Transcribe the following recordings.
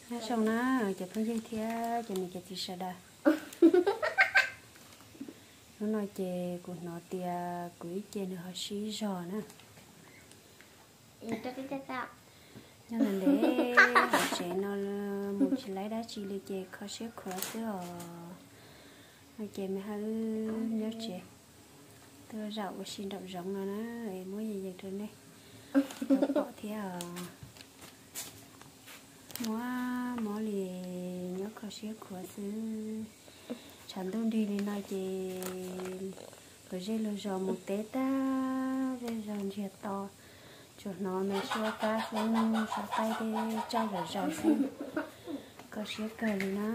nó xong nó chụp phong dây thia cho mình chụp sao đây nó nói chè của nó tia cuối chè nó hơi xí giò nữa cho nên để họ chè nó một chỉ lấy đá chỉ lấy chè khó xếp khó chứ nó chè mới hơi nhớ chè tôi rau của xin đậu rộng rồi nó em muốn gì vậy trên đây bỏ thế mỏ lì nhớ khó xếp khó chứ chẳng tôi đi lên nói chị có gì là giờ một té ta về giờ nhiệt to chuột nó mới xua ta xuống xua tay để cho rồi xin có xếp cờ nó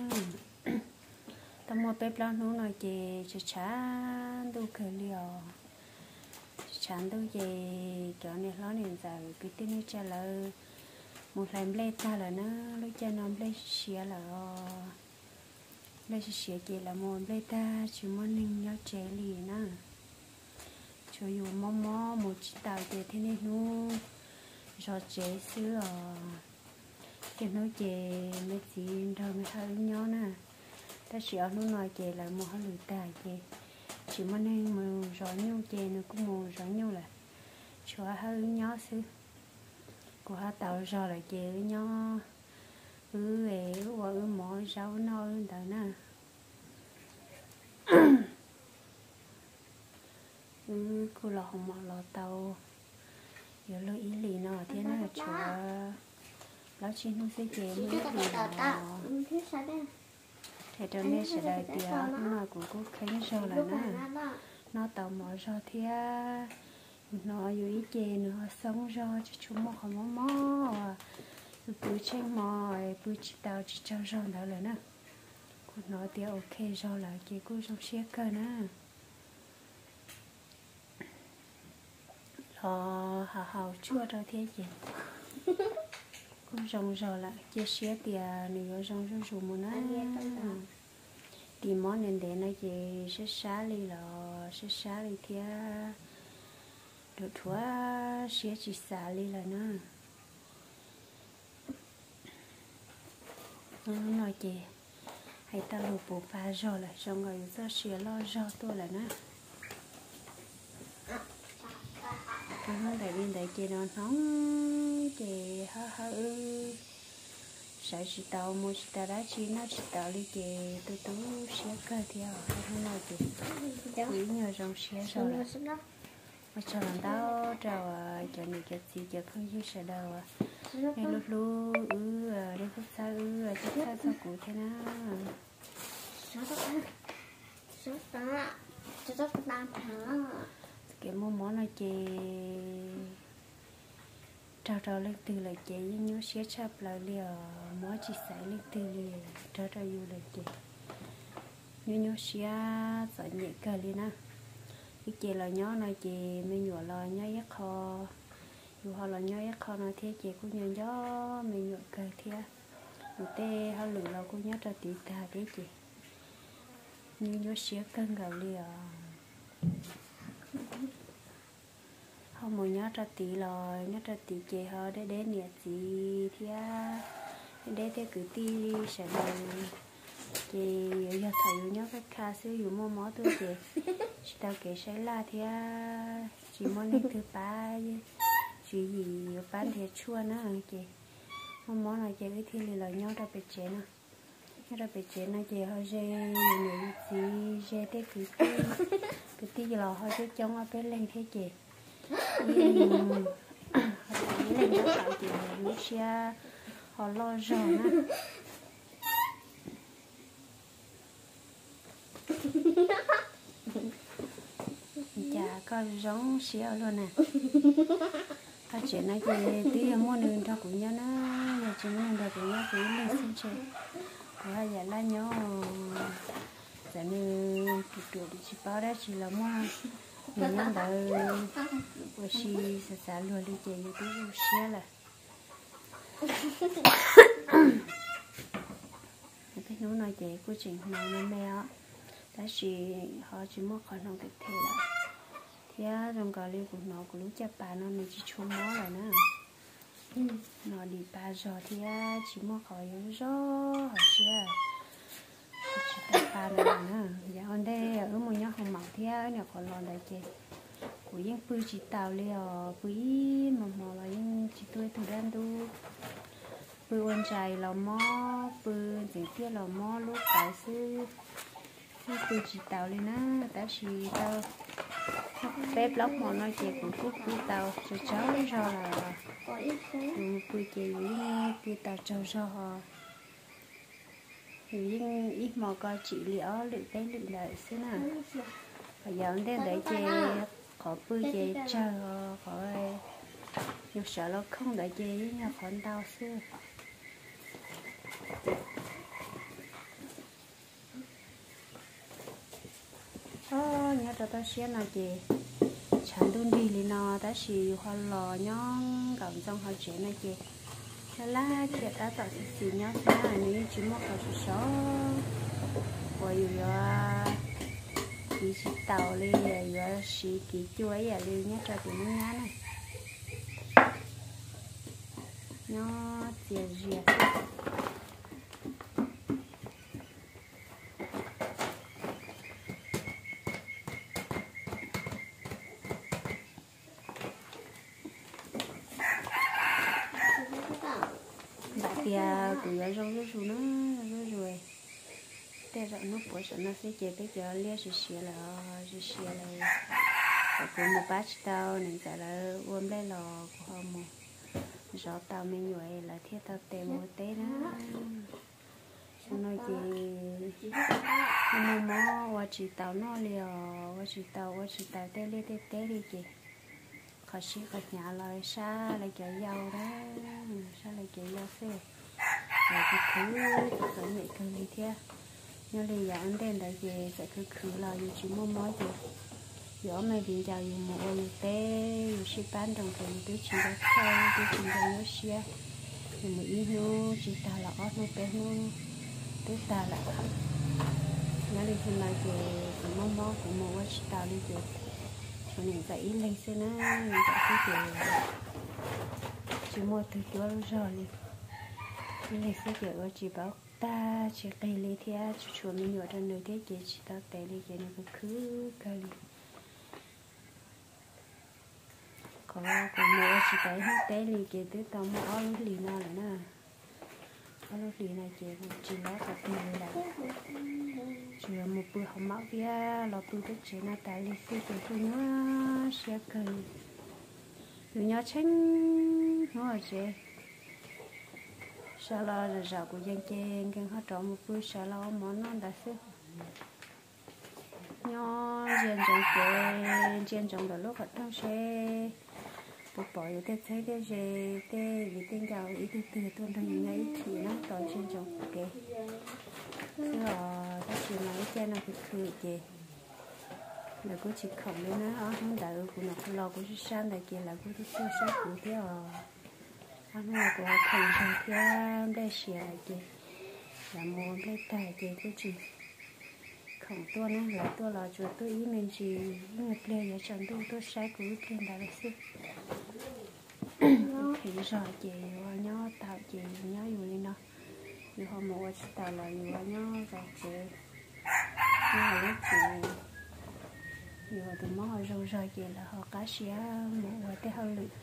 tao mua bếp lo nó nói chị chán tôi cờ liều chán tôi chị kiểu này nó nên giờ cái tin nó trả lời một lần lấy ta là nó lúc cho nó lấy xía là đây sẽ chỉ là một đây ta chỉ muốn ninh nhau chế lì nè cho dù mò một chiếc tàu chế thế này nu rồi chế xưa cái nói chế mấy gì rồi mới hơi nhau nè ta chỉ ở nó nói chế là một hơi lười tài chế chỉ muốn ninh mà rồi nhau chế nó cũng một rồi nhau là cho hơi nhau xưa của hai tàu rồi lại chế nhau về qua mỏ rau nó đó nè cô lò hồng mỏ lò tàu giờ lôi ý lì nó thế nó là chỗ lão chín không sẽ chế mới biết gì thế cho nên sẽ đại tiệc nó cũng có khánh rau là nó tàu mỏ rau thế nó yêu ý chế nó sống rau chứ chúng nó không mỏ bữa trên mồi bữa chỉ tao chỉ cho rau đó là nè cô nói tiếng ok rau là chỉ cô trong xe cơ nè lo hào chua rau thế gì cô trong rau là chia sẻ tiền nếu trong rau dùng một nó tìm món nên để nó gì sẽ xá đi thế được thua sẽ chỉ xả đi là nè nó nói chị hay ta lụp bộ pha rồi lại xong rồi giờ xỉa lo rau tôi là nó nó đại bên đại chị nó nóng chị hả sợ chị tàu mua chị ta đã chi nó chị tàu đi chị tôi xỉa cơ theo nó nói chị quý nhờ rong xỉa rồi là mà cho làm tao trào cho này cho gì cho không như sợ đâu này lúc đây có sao chắc sao sao cụ thế nào sao cái món này chị trào lên từ là chị nhớ xé chắp lại liền món chị xài lên từ liền trào vô là chị nhớ xé sợ nhẹ cờ liền á cái chị là nhớ này chị mình nhọ là nhớ giấc kho dù họ là nhớ giấc kho nói thế chị cũng nhớ gió mình nhọ cờ thế một tê họ lử là cũng nhớ cho tí ta đấy chị nhớ xé cân gạo liền họ muốn nhớ cho tí là nhớ cho tí chị họ để nè chị thế để cứ tí sẽ đầu chị giờ thầy nhớ cái ca sử dụng mò mó tôi chị tao kể sẽ là thì chị món này thứ ba chị gì bán thì chua nữa chị món này chị cái thì là nhau ra bể chén nè nhau ra bể chén này chị hơi dê nhiều gì dê thế cứ tí là hơi dê trong ở bên lên thế chị lên nó tạo chị lúc xe họ lo rồi nè chả con giống xíu luôn nè phát triển này thì tí mua đường cho cũng nhớ nó giờ chỉ mua được cũng nhớ tí lên xin chơi có hai giờ lá nhớ giờ như tụi đi chỉ bao đấy chỉ là mua mình nhớ đợi bữa xí xả luôn đi chơi như tí xíu là cái nó nói chị của chị nào nó mèo ta chỉ họ chỉ mua khẩu nông thực thể là thế trong cà ri của nó của lúc chắp bà nó mình chỉ chua mó lại nữa nó đi ba giờ thì chỉ mua khỏi gió họ chưa chỉ ta ba nữa giờ hôm đây ở một nhóm không mỏng thì nhà còn lo lại chị của những bữa chỉ tàu liều bữa mà là những chỉ tôi từ đan đu bữa ôn trái là mò bữa gì kia là mò lúc tại sư bữa chỉ tàu lên á ta chỉ tao bếp lóc mà nói chuyện cũng phút bữa tàu cho cháu cho là bữa chị bữa tàu cho họ thì ít mà coi chị liễu lựa cái lựa lại xí nào bây giờ đến để chị có bữa chị chờ khỏi nhưng sợ nó không để chị nhà con tao xưa nhớ cho tao xé nào chị chẳng đun đi thì nó ta chỉ hoa lò nhón cầm trong hoa trẻ này chị là chị đã tạo xì nhó xa nếu chỉ một cái số rồi chỉ tàu đi rồi chỉ kỹ chuối à đi nhé cho tụi nó nhá này nó chia riêng tụi nó rong rong nó rồi thế rồi nó bớt nó sẽ chế tới giờ lia xì là cũng một bát tao nên cả là ôm lấy lò của họ một rõ tao mình vậy là thiết tao tèm một té đó nói gì nó mò qua chỉ tao nó liều qua chỉ tao té đi chị khó xí khó nhà lại xa lại chơi dâu đó xa lại chơi dâu phê rồi cái thứ nhảy cần đi theo nhưng bây giờ anh đến đại về sẽ cứ là dù chỉ mua mối gì gió mày đi vào dù một dù té dù ship bán đồng tiền tôi chỉ đã theo tôi chỉ đã nhớ xe thì một ý nó chỉ ta là ót nó bé nó tới ta là nhớ đi khi nào về cũng mong mong cũng mua chỉ tao đi về cho nên dậy lên xe nó dậy cái về chỉ mua từ chỗ rồi đi lên xe về chỉ bảo ta chỉ cây lấy theo chuột mình nhọ trên nơi thế chỉ ta té lấy cái nó cứ cây có mua chỉ té hết té lấy cái tới tao mua áo lì nào nữa nè áo lì này chỉ lấy cái tiền lại chỉ một bữa không mắc vía lo bữa tới chỉ là tại lấy xe cái thôi nó sẽ cây từ nhỏ tránh nó chị sao lo rồi rau của dân trên cái họ trộn một bữa sao lo món nó đã xếp nhỏ trên trồng được lúc họ trong xe bộ bỏ vô tết thấy cái gì tết vì tên giàu ý từ tuần thành ngay thì nó tỏi trên trồng ok thế là ta chỉ nói trên là cái cười gì là cô chỉ khổng lên nó không đợi của nó lo của sang đại kia là cô thích chơi sát của thế anh là của thằng thằng kia đây xìa kì là muốn đây tài kì cái gì khổng tôi nó là tôi là chuột tôi ý mình chỉ người play ở trong tôi sai của cái đó là xí thì rồi chị nhớ tạo chị nhớ dù lên nó dù hôm một tạo là dù nhớ rồi chị nhớ lúc chị dù từ món họ rồi chị là họ cá xía một người tới hơi lụt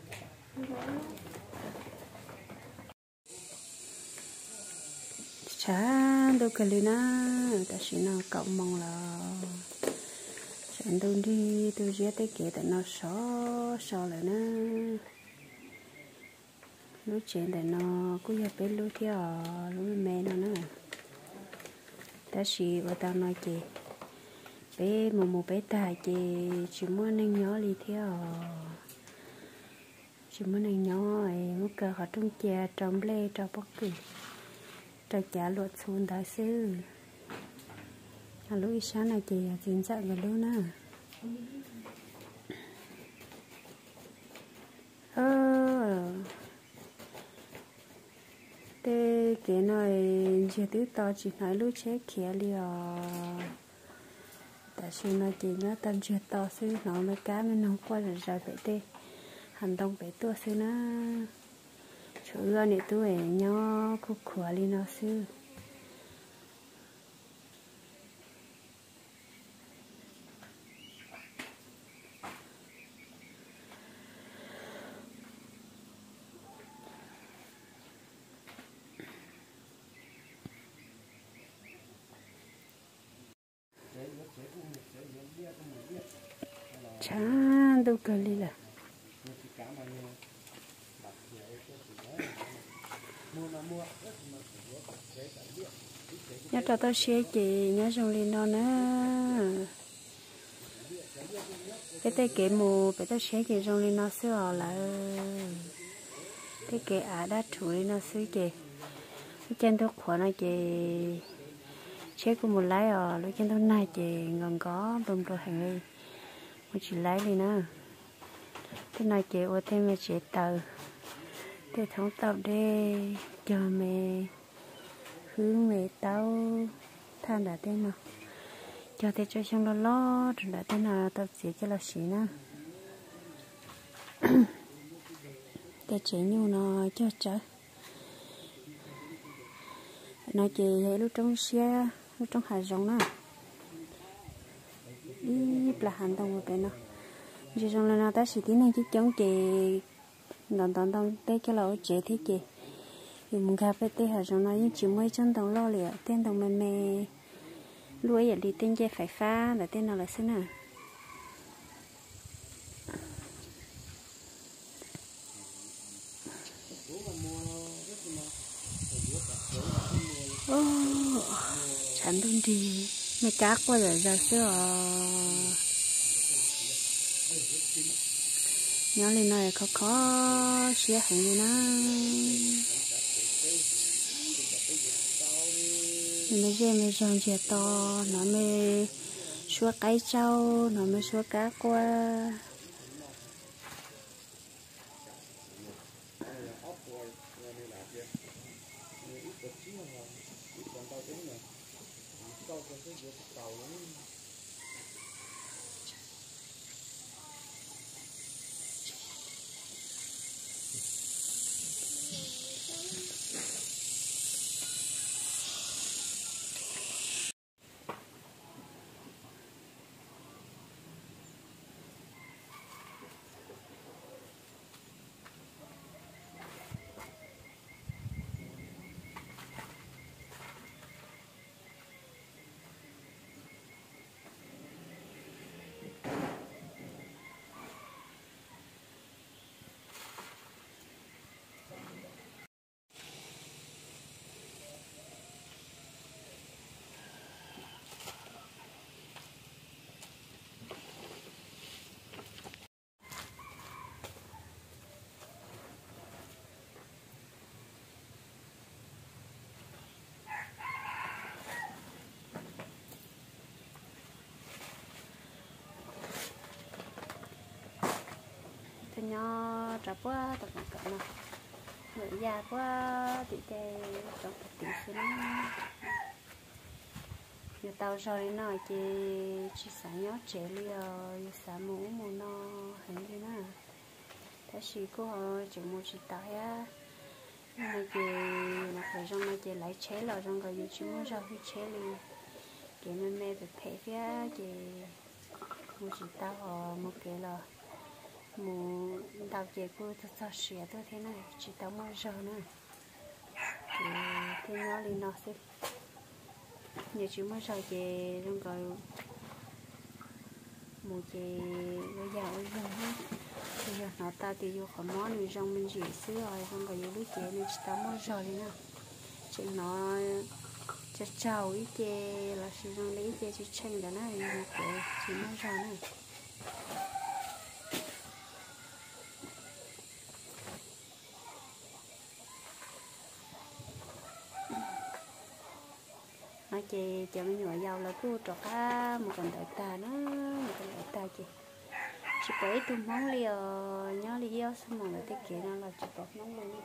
chán đâu cái na ta chỉ nào cộng mong là chán đâu đi tôi giết tới kia tại nó xó lại na lúc chuyện tại nó cứ giờ bé lúc theo lúc mẹ nó nữa ta chỉ vào tao nói chị bé một bé tài chị chỉ muốn anh nhỏ đi theo chỉ muốn anh nhỏ ấy muốn cờ họ trong chè trong lê trong bất kỳ trà chả luật xuống đại sư lúc sáng này chị chính xác rồi luôn á thế cái này giờ thứ to chỉ nói lúc chết kia liò tại sao nói chị nhớ tâm chưa to sư nó mới cá mới nó qua rồi vậy tê hành động bé tua sư nó chỗ này tôi nhỏ khúc khóa đi nó xưa chả đâu cần đi là nhớ cho tao xe chị nhớ trong lên đó nữa cái tay kệ mù phải tao xe chị trong lên nó xưa là cái kệ đã chủ lên nó xưa chị cái chân tôi khỏe nó chị xe của một lái lúc chân tôi này chị gần có bơm đồ hàng đi một chị lái đi nữa cái này chị ở thêm chị tàu để thống tàu để cho mẹ hướng mẹ tao than đã tên nào cho thế cho xong lo rồi đã tên nào tao sẽ cho là xí nữa để chế nhiều nó cho trời nó chị thấy lúc trong xe lúc trong hải rong nữa đi là hành động một cái nó chỉ trong là nó ta chỉ tiếng này chứ chống chị đòn té cho là chế thế chị thì mình gặp phải té hải rong nó nhưng chỉ mới chân đồng lo liền tên đồng mẹ lúa đi tên dây phải pha là tên nào là thế nào chẳng đúng gì mày cá qua rồi ra xưa nhớ lên này khó xía hàng đi nó mình dê mình rong chè to nó mới xua cái trâu nó mới xua cá qua thì nhỏ trả quá tập cận nào người già quá thì chơi trong tập tiền xin người tao rồi nó chỉ sáng nhớ trẻ liều sáng mũ nó hình như nó thế chỉ cô họ chỉ một chỉ tại á nhưng mà chị mà phải trong mà chị lấy chế là trong cái gì chỉ muốn ra cái chế liền cái mẹ phải phê phía chị một chỉ tao họ một cái là một đào chị cô thật sao xỉa tôi thế này chỉ tao mua giờ nữa thì thế nó đi nó sẽ nhiều chỉ mua giờ chị trong cái một chị bây giờ bây giờ nó ta thì vô khỏi món người trong mình chỉ xứ rồi không có vô lúc chị nên chỉ tao mua giờ đi nè chị nó cho chào ý chị là chị trong lấy chị chỉ tranh đó này một cái chỉ mua giờ này nói chị cho mấy nhỏ giàu là cứ trọ cá một con đại ta nó một con đại ta chị chỉ có ít tôm món liều nhớ lý do xong rồi tiết kiệm nó là chỉ có món luôn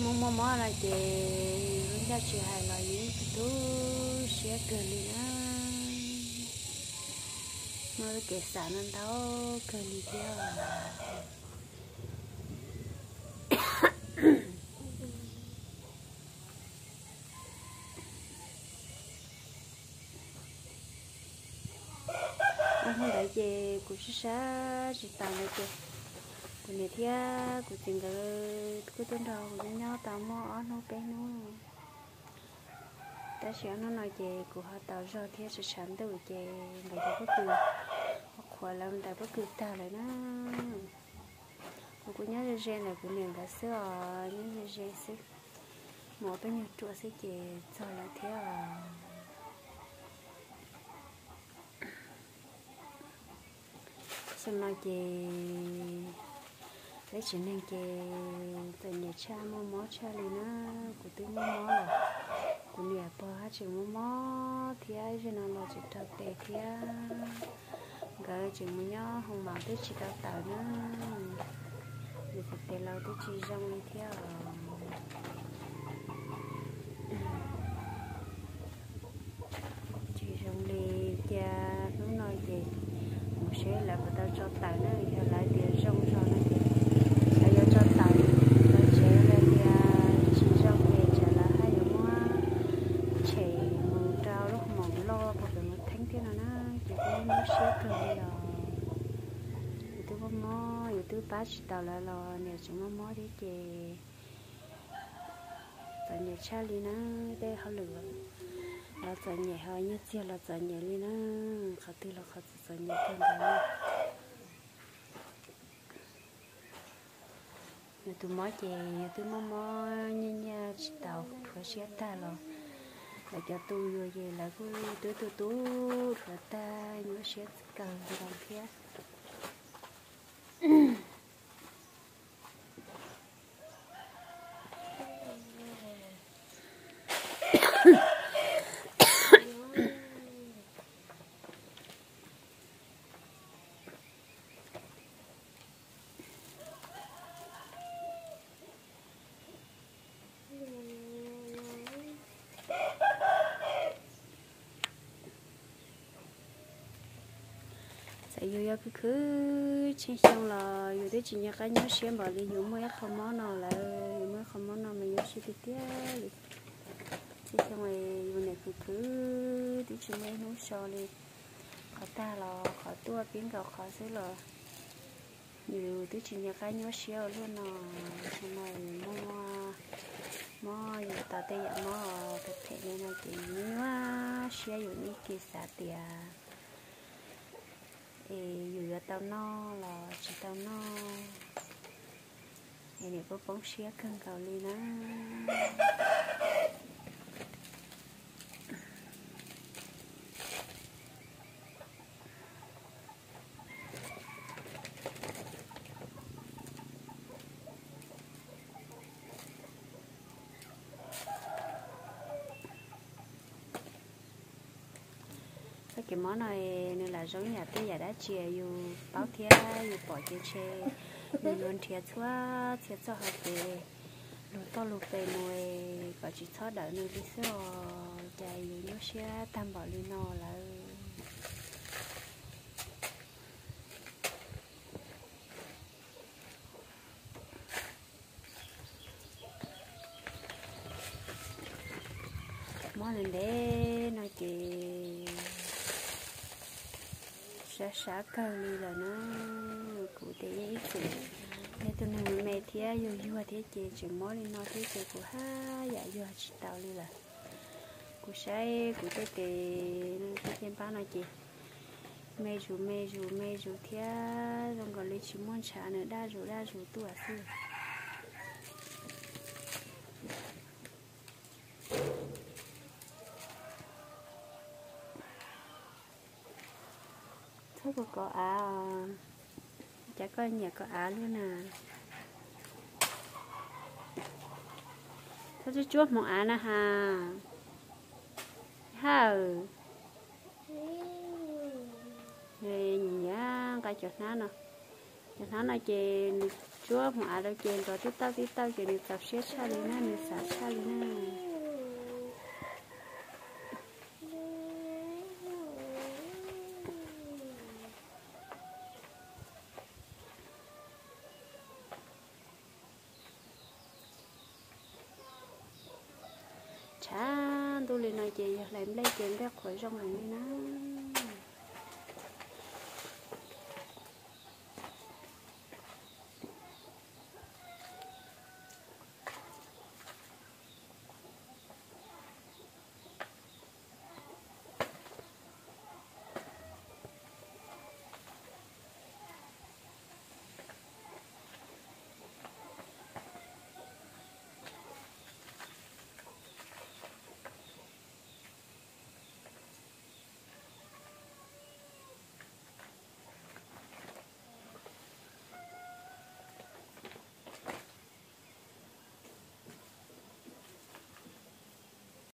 mua mỏ là chị vẫn ra chị hay là những thứ sẽ cười đi á mới kể sản ăn đâu cười đi theo anh không đợi chị cũng sẽ xa chị tao này chị của nhà thia của chuyện cái tuần đầu của nhau tao mò nó bé nó ta sẽ nó nói chị của họ tao do thia sẽ sản từ chị người ta bất cứ khỏi làm ta bất cứ ta lại nó của nhớ gen này của miền đã xưa nhớ gen xí một bên nhà chùa xí chị cho lại thế xong nói chị lấy chuyện này chị từ nhà cha mua mó cha đi nó của tôi mua mó là của nhà bò hát chị mua mó thì ai cho nó là chị thật đẹp thì gửi chị mua nhó không bảo tôi chỉ đào tạo nữa vì thực tế lâu tôi chỉ rong đi theo chị rong đi cha nó nói gì một sẽ là người ta cho tài nó giờ lại tiền rong cho nó thì là do cho tài nó sẽ là thì chỉ rong về trả là hai đứa mua chỉ một trao lúc mỏng lo hoặc là một tháng thế nào nó chỉ có nó sẽ cần bây giờ tôi có mò tôi bắt tàu là lo nè chúng mò đi chị tại nhà cha đi nó đây họ lừa là tại nhà họ như chia là tại nhà đi nó họ tư là họ tại nhà thêm đó rồi tôi mò chị tôi mò như nhà tàu phải xé ta rồi là cho tôi rồi về là cứ tôi rồi ta nhớ xé cần làm kia yêu cứ chỉ xong là yêu tới chỉ nhà cái nhớ xem bảo đi yêu mới không món nào là yêu mới không món nào mình yêu chỉ tiếc chỉ xong rồi yêu này cứ đi chỉ mấy nấu sò đi khó ta là khó tua biến gạo khó xứ là yêu tới chỉ nhà cái nhớ xem luôn nè xong rồi mua yêu ta tây ạ mua thật thế nên là chỉ nhớ xem yêu ní kia xả tiền dù tao no là chỉ tao no này có bóng xé cân cầu đi nó cái món này nên là giống nhà tôi giờ đã chia yêu báo thia yêu bỏ chia chê yêu luôn thiệt cho hợp về lúa to lúa về nuôi và chỉ thoát đỡ nuôi đi xưa chạy yêu nó sẽ tam bảo đi no là món này để nói chị xã cơ đi là nó cụ thể ít sự thế tôi nói mẹ thía yêu thế chị chỉ mối đi nói thế chị của ha dạ yêu chị tao đi là cụ sai cụ thế cái tiền bao nói chị mẹ rủ thía rồi còn lấy chỉ muốn trả nữa đa rủ tuổi xưa có chả có nhà có luôn nè thôi chuột một nè ha đây nhá cái chuột nó nè nó là chị chúa mà đâu chị rồi tí tao chị đi tập xét xa đi nè đi xả xa đi nè chá tôi lên nói chị làm lấy chuyện bé khỏi trong này nè